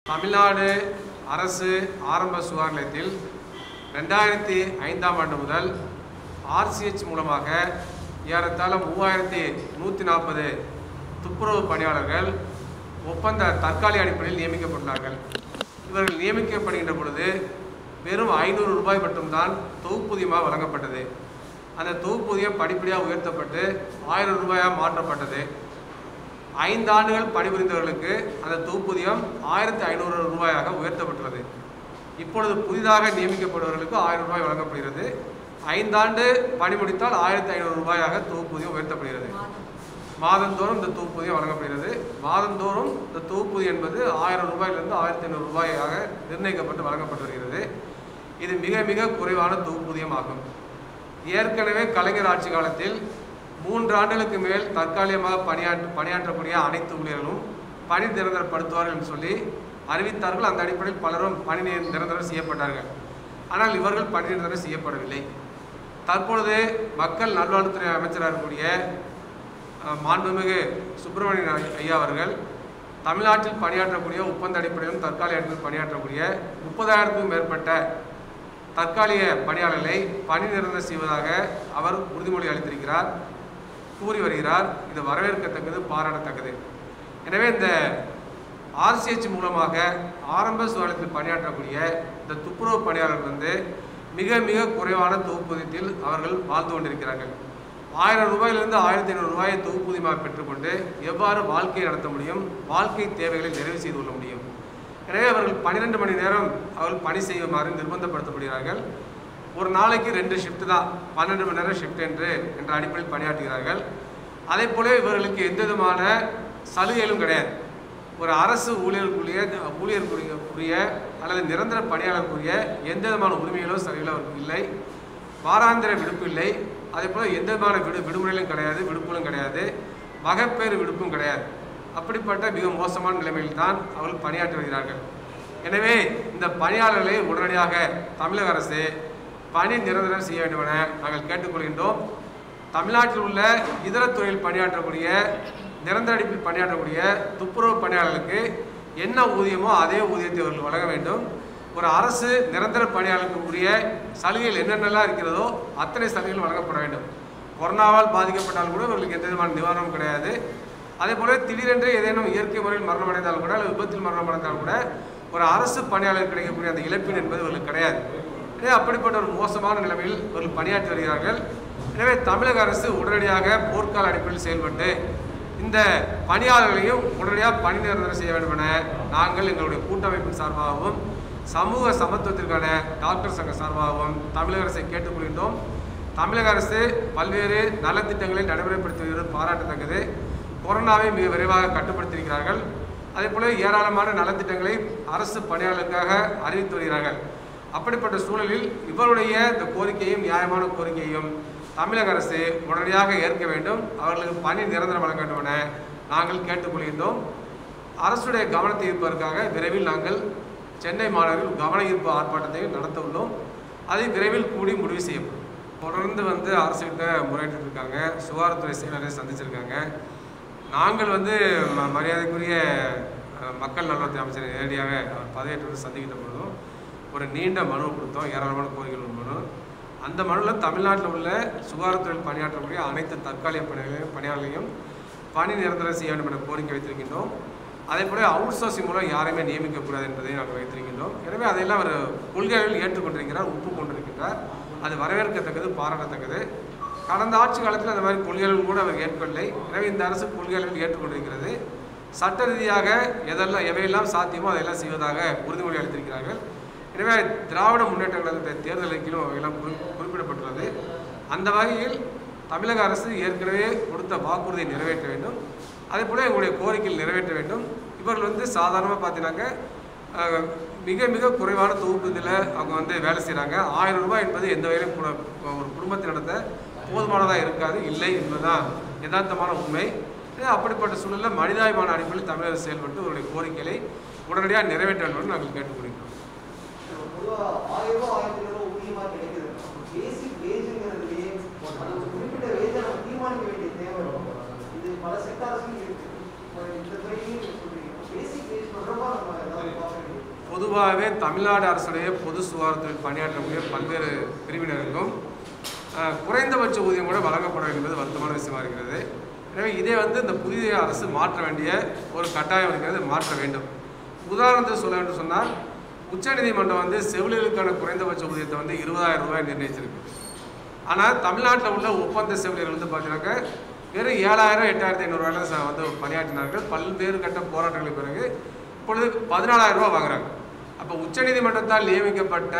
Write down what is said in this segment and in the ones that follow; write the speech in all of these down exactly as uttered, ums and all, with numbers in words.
தமிழ்நாடு அரசு ஆரம்ப சுகாதார நிலையத்தில் ரெண்டாயிரத்தி ஐந்தாம் ஆண்டு முதல் ஆர்சிஹெச் மூலமாக ஏறத்தாழ மூவாயிரத்தி நூற்றி நாற்பது துப்புரவு பணியாளர்கள் ஒப்பந்த தற்காலிக அடிப்படையில் நியமிக்கப்பட்டார்கள். இவர்கள் நியமிக்கப்படுகின்ற பொழுது வெறும் ஐநூறு ரூபாய் மட்டும்தான் தொகுப்பூதியமாக வழங்கப்பட்டது. அந்த தொகுப்பூதியம் படிப்படியாக உயர்த்தப்பட்டு ஆயிரம் ரூபாயாக மாற்றப்பட்டது. ஐந்து ஆண்டுகள் பணிபுரிந்தவர்களுக்கு அந்த தொகுப்பூதியம் ஆயிரத்தி ஐநூறு ரூபாயாக உயர்த்தப்பட்டுள்ளது. இப்பொழுது புதிதாக நியமிக்கப்படுபவர்களுக்கு ஆயிரம் ரூபாய் வழங்கப்படுகிறது. ஐந்தாண்டு பணி முடித்தால் ஆயிரத்தி ஐநூறு ரூபாயாக தொகுப்பூதியம் உயர்த்தப்படுகிறது. மாதந்தோறும் இந்த தொகுப்பூதியம் வழங்கப்படுகிறது. மாதந்தோறும் இந்த தொகுப்பூதியம் என்பது ஆயிரம் ரூபாயிலிருந்து ஆயிரத்தி ஐநூறு ரூபாயாக நிர்ணயிக்கப்பட்டு வழங்கப்பட்டு வருகிறது. இது மிக மிக குறைவான தொகுப்பூதியம் ஆகும். ஏற்கனவே கலைஞர் ஆட்சி காலத்தில் மூன்று ஆண்டுகளுக்கு மேல் தற்காலிகமாக பணியாற்ற பணியாற்றக்கூடிய அனைத்து ஊழியர்களும் பணி நிரந்தரப்படுத்துவார்கள் என்று சொல்லி அறிவித்தார்கள். அந்த அடிப்படையில் பலரும் பணி நிரந்தரம் செய்யப்பட்டார்கள். ஆனால் இவர்கள் பணி நிரந்தரம் செய்யப்படவில்லை. தற்பொழுது மக்கள் நல்வாழ்வுத்துறை அமைச்சராக இருக்கக்கூடிய மாண்புமிகு சுப்பிரமணியன் ஐயா அவர்கள் தமிழ்நாட்டில் பணியாற்றக்கூடிய ஒப்பந்த அடிப்படையிலும் தற்காலிக அடிப்படையில் பணியாற்றக்கூடிய முப்பதாயிரத்துக்கும் மேற்பட்ட தற்காலிக பணியாளர்களை பணி நிரந்தரம் செய்வதாக அவர் உறுதிமொழி அளித்திருக்கிறார், கூறி வருகிறார். இது வரவேற்கத்தக்கது, பாராட்டத்தக்கது. எனவே இந்த ஆர்சிஹெச் மூலமாக ஆரம்ப சுகாதாரத்தில் பணியாற்றக்கூடிய இந்த துப்புரவு பணியாளர்கள் வந்து மிக மிக குறைவான தொகுப்பூதியத்தில் அவர்கள் வாழ்ந்து கொண்டிருக்கிறார்கள். ஆயிரம் ரூபாயிலிருந்து ஆயிரத்தி ஐநூறு ரூபாயை தொகுப்பூதியமாக பெற்றுக்கொண்டு எவ்வாறு வாழ்க்கையை நடத்த முடியும், வாழ்க்கை தேவைகளை நிறைவு செய்து கொள்ள முடியும். எனவே அவர்கள் பன்னிரெண்டு மணி நேரம் அவர்கள் பணி செய்யுமாறு நிர்பந்தப்படுத்தப்படுகிறார்கள். ஒரு நாளைக்கு ரெண்டு ஷிஃப்ட் தான், பன்னெண்டு மணி நேரம் ஷிஃப்ட் என்று என்ற அடிப்படையில் பணியாற்றுகிறார்கள். அதே போல இவர்களுக்கு எந்த விதமான சலுகைகளும் கிடையாது. ஒரு அரசு ஊழியர்களுக்குரிய ஊழியர்களுக்குரிய அல்லது நிரந்தர பணியாளருக்குரிய எந்த விதமான உரிமைகளோ சலுகைகளோ அவருக்கு இல்லை. வாராந்திர விடுப்பு இல்லை. அதே போல் எந்த விதமான விடு விடுமுறைகளும் கிடையாது, விடுப்புகளும் கிடையாது, மகப்பேறு விடுப்பும் கிடையாது. அப்படிப்பட்ட மிக மோசமான நிலைமையில் தான் அவர்கள் பணியாற்றி வருகிறார்கள். எனவே இந்த பணியாளர்களை உடனடியாக தமிழக அரசு பணி நிரந்தரம் செய்ய வேண்டும் என நாங்கள் கேட்டுக்கொள்கின்றோம். தமிழ்நாட்டில் உள்ள இதர துறையில் பணியாற்றக்கூடிய நிரந்தர அடிப்பில் பணியாற்றக்கூடிய துப்புரவு பணியாளர்களுக்கு என்ன ஊதியமோ அதே ஊதியத்தை அவர்கள் வழங்க வேண்டும். ஒரு அரசு நிரந்தர பணியாளருக்கு உரிய சலுகைகள் என்னென்னலாம் இருக்கிறதோ அத்தனை சலுகைகள் வழங்கப்பட வேண்டும். கொரோனாவால் பாதிக்கப்பட்டாலும் கூட இவர்களுக்கு எந்த விதமான நிவாரணமும் கிடையாது. அதே போல திடீரென்று ஏதேனும் இயற்கை முறையில் மரணம் அடைந்தாலும் கூட அல்லது விபத்தில் மரணம் அடைந்தாலும் கூட ஒரு அரசு பணியாளர் கிடைக்கக்கூடிய அந்த இழப்பீடு என்பது இவர்களுக்கு கிடையாது. எனவே அப்படிப்பட்ட ஒரு மோசமான நிலைமையில் இவர்கள் பணியாற்றி வருகிறார்கள். எனவே தமிழக அரசு உடனடியாக போர்க்கால அடிப்படையில் செயல்பட்டு இந்த பணியாளர்களையும் உடனடியாக பணி நிரந்தரம் செய்ய வேண்டும் என நாங்கள் எங்களுடைய கூட்டமைப்பின் சார்பாகவும் சமூக சமத்துவத்திற்கான டாக்டர் சங்க சார்பாகவும் தமிழக அரசை கேட்டுக்கொள்கின்றோம். தமிழக அரசு பல்வேறு நலத்திட்டங்களை நடைமுறைப்படுத்தி வருவது பாராட்டத்தக்கது. கொரோனாவை மிக விரைவாக கட்டுப்படுத்தியிருக்கிறார்கள். அதே போல ஏராளமான நலத்திட்டங்களை அரசு பணியாளர்களுக்காக அறிவித்து வருகிறார்கள். அப்படிப்பட்ட சூழலில் இவருடைய இந்த கோரிக்கையும் நியாயமான கோரிக்கையும் தமிழக அரசு உடனடியாக ஏற்க வேண்டும். அவர்களுக்கு பணி நிரந்தரம் வழங்க வேண்டும் என நாங்கள் கேட்டுக்கொள்கின்றோம். அரசுடைய கவனத்தை ஈர்ப்பதற்காக விரைவில் நாங்கள் சென்னை மாநகரில் கவன ஈர்ப்பு ஆர்ப்பாட்டத்தை நடத்த உள்ளோம். அதை விரைவில் கூடி முடிவு செய்யப்படும். தொடர்ந்து வந்து அரசுகிட்ட முறையிட்டு இருக்காங்க. சுகாதாரத்துறை செயலரை சந்திச்சிருக்காங்க. நாங்கள் வந்து ம மரியாதைக்குரிய மக்கள் நல்வாழ்வுத்துறை அமைச்சரை நேரடியாக அவர் பதவியேற்று சந்திக்கிட்ட பொழுதும் ஒரு நீண்ட மனு கொடுத்தோம், ஏராளமான கோரிக்கைகள் மனு. அந்த மனுவில் தமிழ்நாட்டில் உள்ள சுகாதாரத்துறையில் பணியாற்றக்கூடிய அனைத்து தற்காலிக பணிகளையும் பணியாளர்களையும் பணி நிரந்தரம் செய்ய வேண்டும் என கோரிக்கை வைத்திருக்கின்றோம். அதே போல அவுட் சோர்சிங் மூலம் யாரையுமே நியமிக்கக்கூடாது என்பதை நாங்கள் வைத்திருக்கின்றோம். எனவே அதையெல்லாம் அவர் கொள்கைகளில் ஏற்றுக்கொண்டிருக்கிறார், ஒப்புக்கொண்டிருக்கின்றார். அது வரவேற்கத்தக்கது, பாராட்டத்தக்கது. கடந்த ஆட்சி காலத்தில் அந்த மாதிரி கொள்கைகள் கூட அவர் ஏற்கவில்லை. எனவே இந்த அரசு கொள்கைகளில் ஏற்றுக்கொண்டிருக்கிறது. சட்ட ரீதியாக எதெல்லாம் எவையெல்லாம் சாத்தியமோ அதையெல்லாம் செய்வதாக உறுதிமொழி அளித்திருக்கிறார்கள். எனவே திராவிட முன்னேற்ற கழகத்துடைய தேர்தல் அறிக்கையிலும் அவையெல்லாம் குறி குறிப்பிடப்பட்டுள்ளது. அந்த வகையில் தமிழக அரசு ஏற்கனவே கொடுத்த வாக்குறுதியை நிறைவேற்ற வேண்டும். அதே போல் எங்களுடைய கோரிக்கையில் நிறைவேற்ற வேண்டும். இவர்கள் வந்து சாதாரணமாக பார்த்தீங்கன்னாக்க மிக மிக குறைவான தொகுப்புதில் அவங்க வந்து வேலை செய்கிறாங்க. ஆயிரம் ரூபாய் என்பது எந்த வகையிலும் கூட ஒரு குடும்பத்தை நடத்த போதுமானதாக இருக்காது, இல்லை என்பதுதான் யதார்த்தமான உண்மை. அப்படிப்பட்ட சூழலில் மனிதாபிமான அடிப்படையில் தமிழக அரசு செயல்பட்டு அவருடைய கோரிக்கைகளை உடனடியாக நிறைவேற்ற வேண்டும் என்று நாங்கள் கேட்டுக்கொள்கிறோம். பல செக்டார்ஸ்லையும் இருக்கு. இந்த துறையிலையும் பேசிக் வேஜ் தொடர்பாக நம்ம ஏதாவது பார்க்க பொதுவாகவே தமிழ்நாடு அரசுடைய பொது சுகாதாரத்தில் பணியாற்றக்கூடிய பல்வேறு பிரிவினருக்கும் குறைந்தபட்ச ஊதியம் கூட வழங்கப்படும் என்பது வருத்தமான விஷயமா இருக்கிறது. எனவே இதை வந்து இந்த புதிய அரசு மாற்ற வேண்டிய ஒரு கட்டாயம் இருக்கிறது, மாற்ற வேண்டும். உதாரணத்துக்கு சொல்ல வேண்டும் சொன்னால், உச்சநீதிமன்றம் வந்து செவிலியர்களுக்கான குறைந்தபட்ச ஊதியத்தை வந்து இருபதாயிரம் ரூபாய் நிர்ணயிச்சிருக்கு. ஆனால் தமிழ்நாட்டில் உள்ள ஒப்பந்த செவிலியர்கள் வந்து பார்த்தீங்கன்னாக்க வெறும் ஏழாயிரம் எட்டாயிரத்தி ஐநூறுரூவாயில் வந்து பணியாற்றினார்கள். பல்வேறு கட்ட போராட்டங்களுக்கு பிறகு இப்பொழுது பதினாலாயிரம் ரூபா வாங்குறாங்க. அப்போ உச்சநீதிமன்றத்தால் நியமிக்கப்பட்ட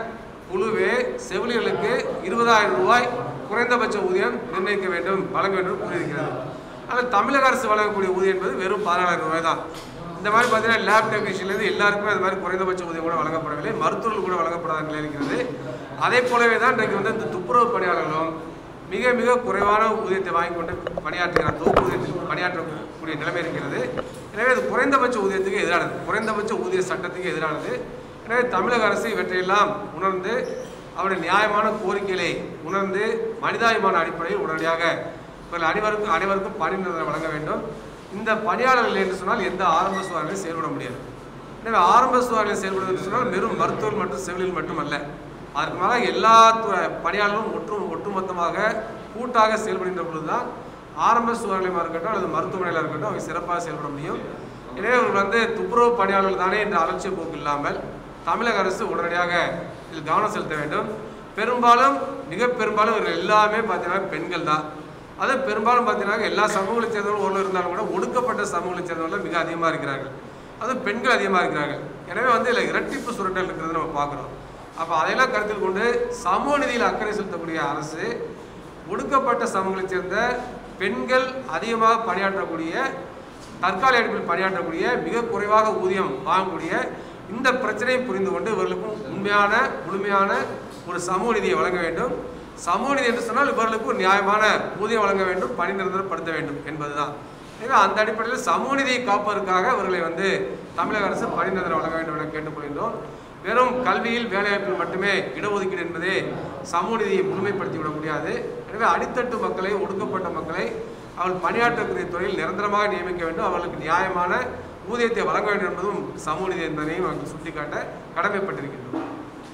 குழுவே செவிலியர்களுக்கு இருபதாயிரம் ரூபாய் குறைந்தபட்ச ஊதியம் நிர்ணயிக்க வேண்டும், வழங்க வேண்டும் கூறியிருக்கிறது. ஆனால் தமிழக அரசு வழங்கக்கூடிய ஊதியம் என்பது வெறும் பதினாலாயிரம் ரூபாய் தான். இந்த மாதிரி பார்த்தீங்கன்னா லேப் டெக்னீஷியன்லேருந்து எல்லாருக்குமே அது மாதிரி குறைந்தபட்ச ஊதியம் கூட வழங்கப்படவில்லை, மருத்துவர்கள் கூட வழங்கப்படாத நிலை இருக்கிறது. அதே போலவே தான் இன்றைக்கு வந்து இந்த துப்புரவு பணியாளர்களும் மிக மிக குறைவான ஊதியத்தை வாங்கி கொண்டு பணியாற்றுகிறார், தொகுப்பு ஊதியத்தில் பணியாற்றக்கூடிய நிலைமை இருக்கிறது. எனவே அது குறைந்தபட்ச ஊதியத்துக்கு எதிரானது, குறைந்தபட்ச ஊதிய சட்டத்துக்கு எதிரானது. எனவே தமிழக அரசு இவற்றையெல்லாம் உணர்ந்து அவருடைய நியாயமான கோரிக்கைகளை உணர்ந்து மனிதாயமான அடிப்படையில் உடனடியாக இவர்கள் அனைவருக்கும் அனைவருக்கும் பணி நிரந்தரம் வழங்க வேண்டும். இந்த பணியாளர்கள் என்று சொன்னால் எந்த ஆரம்ப சுகாதாரங்களையும் செயல்பட முடியாது. எனவே ஆரம்ப சுகாதாரம் செயல்படுவது என்று சொன்னால் வெறும் மருத்துவர் மற்றும் செவிலியர் மட்டுமல்ல, அதற்கு மேலே எல்லா பணியாளர்களும் ஒற்று ஒட்டுமொத்தமாக கூட்டாக செயல்படுகின்ற பொழுது தான் ஆரம்ப சுகாதாரமாக இருக்கட்டும் அல்லது மருத்துவமனையில் இருக்கட்டும் அவங்க சிறப்பாக செயல்பட முடியும். எனவே அவர்கள் வந்து துப்புரவு பணியாளர்கள் தானே என்ற அலட்சிய போக்கு இல்லாமல் தமிழக அரசு உடனடியாக இதில் கவனம் செலுத்த வேண்டும். பெரும்பாலும் மிக பெரும்பாலும் இவர்கள் எல்லாமே பார்த்தீங்கன்னா பெண்கள் தான். அது பெரும்பாலும் பார்த்தீங்கன்னா எல்லா சமூகங்களை சேர்ந்தவர்கள் ஒன்று இருந்தாலும் கூட ஒடுக்கப்பட்ட சமூகங்களை சேர்ந்தவர்கள் மிக அதிகமாக இருக்கிறார்கள், அதுவும் பெண்கள் அதிகமாக இருக்கிறார்கள். எனவே வந்து இதில் இரட்டிப்பு சுரண்டல் இருக்கிறது நம்ம பார்க்குறோம். அப்போ அதையெல்லாம் கருத்தில் கொண்டு சமூக நிதியில் அக்கறை செலுத்தக்கூடிய அரசு ஒடுக்கப்பட்ட சமூகங்களை சேர்ந்த பெண்கள் அதிகமாக பணியாற்றக்கூடிய தற்காலிக அடிப்பில் பணியாற்றக்கூடிய மிக குறைவாக ஊதியம் வாங்கக்கூடிய இந்த பிரச்சனையை புரிந்து கொண்டு இவர்களுக்கும் உண்மையான முழுமையான ஒரு சமூக நிதியை வழங்க வேண்டும். சமூக நிதி என்று சொன்னால் இவர்களுக்கு ஒரு நியாயமான ஊதியம் வழங்க வேண்டும், பணி நிரந்தரப்படுத்த வேண்டும் என்பதுதான். எனவே அந்த அடிப்படையில் சமூக நிதியை காப்பதற்காக இவர்களை வந்து தமிழக அரசு பணி நிரந்தரம் வழங்க வேண்டும் என கேட்டுக்கொள்கின்றோம். வெறும் கல்வியில் வேலைவாய்ப்பில் மட்டுமே இடஒதுக்கீடு என்பதே சமூக நிதியை முழுமைப்படுத்திவிட முடியாது. எனவே அடித்தட்டு மக்களை, ஒடுக்கப்பட்ட மக்களை அவர்கள் பணியாற்றக்கூடிய துறையில் நிரந்தரமாக நியமிக்க வேண்டும், அவர்களுக்கு நியாயமான ஊதியத்தை வழங்க வேண்டும் என்பதும் சமூக நீதி என்பதையும் அவர்கள் சுட்டிக்காட்ட கடமைப்பட்டிருக்கின்றோம்.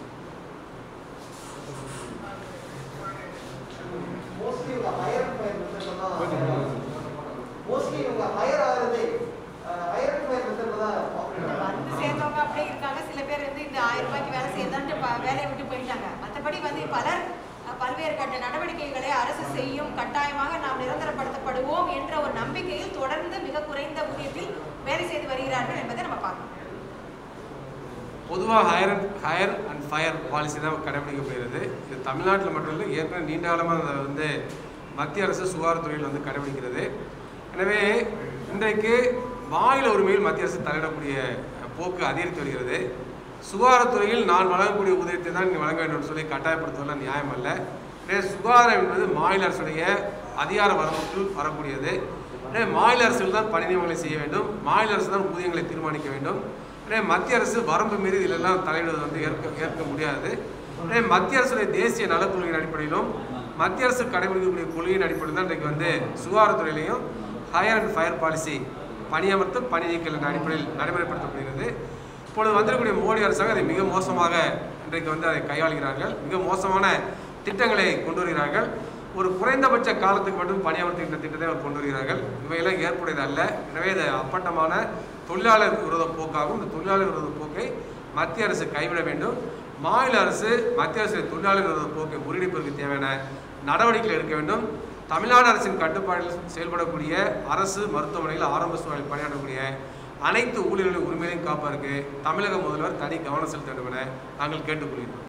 சில பேர் வந்து இந்த ஆயிரம் ரூபாய்க்கு வேலை செய்யறதான்ட்டு வேலையை விட்டு போயிட்டாங்க. மற்றபடி வந்து பலர் பல்வேறு கட்ட நடவடிக்கைகளை அரசு செய்யும், கட்டாயமாக நாம் நிரந்தரப்படுத்தப்படுவோம் என்ற ஒரு நம்பிக்கையில் தொடர்ந்து மிக குறைந்த ஊதியத்தில் வேலை செய்து வருகிறார்கள் என்பதை நம்ம பார்க்கணும். பொதுவாக hire hire and fire policy தான் கடைபிடிக்கப்படுகிறது. இது தமிழ்நாட்டில் மட்டும் இல்லை, ஏற்கனவே நீண்ட காலமாக அதை வந்து மத்திய அரசு சுகாதாரத்துறையில் வந்து கடைபிடிக்கிறது. எனவே இன்றைக்கு மாநில உரிமையில் மத்திய அரசு தலையிடக்கூடிய போக்கு அதிகரித்து வருகிறது. சுகாதாரத்துறையில் நான் வழங்கக்கூடிய ஊதியத்தை தான் நீங்கள் வழங்க வேண்டும் சொல்லி கட்டாயப்படுத்துவதெல்லாம் நியாயம் அல்ல. எனவே சுகாதாரம் என்பது மாநில அரசுடைய அதிகார வரம்புக்குள் வரக்கூடியது. எனவே மாநில அரசுகள் தான் பணி நியமனங்களை செய்ய வேண்டும், மாநில அரசு தான் ஊதியங்களை தீர்மானிக்க வேண்டும். எனவே மத்திய அரசு வரம்பு மீறி இதிலெல்லாம் தலையிடுவது வந்து ஏற்க ஏற்க முடியாது. எனவே மத்திய அரசுடைய தேசிய நலக் கொள்கையின் அடிப்படையிலும் மத்திய அரசு கடைபிடிக்கக்கூடிய கொள்கையின் அடிப்படையில் தான் இன்றைக்கு வந்து சுகாதாரத்துறையிலையும் ஹயர் அண்ட் ஃபயர் பாலிசி பணியமர்த்தும் பணி நீக்கல் என்ற அடிப்படையில் நடைமுறைப்படுத்தப்படுகிறது. இப்பொழுது வந்திருக்கக்கூடிய மோடி அரசாங்கம் அதை மிக மோசமாக இன்றைக்கு வந்து அதை கையாளுகிறார்கள், மிக மோசமான திட்டங்களை கொண்டு வருகிறார்கள். ஒரு குறைந்தபட்ச காலத்துக்கு மட்டும் பணியமர்த்துகின்ற திட்டத்தை அவர் கொண்டு வருகிறார்கள். இவையெல்லாம் ஏற்புடையது அல்ல. எனவே இது அப்பட்டமான தொழிலாளர் விரோத போக்காகும். இந்த தொழிலாளர் விரோத போக்கை மத்திய அரசு கைவிட வேண்டும். மாநில அரசு மத்திய அரசு தொழிலாளர் விரோத போக்கை முறியடிப்பதற்கு தேவையான நடவடிக்கைகள் எடுக்க வேண்டும். தமிழ்நாடு அரசின் கட்டுப்பாட்டில் செயல்படக்கூடிய அரசு மருத்துவமனையில் ஆரம்ப சுகாதாரத்தில் பணியாற்றக்கூடிய அனைத்து ஊழியர்களின் உரிமைகளையும் காப்பதற்கு தமிழக முதல்வர் தனி கவனம் செலுத்த வேண்டும் என நாங்கள் கேட்டுக்கொள்கிறோம்.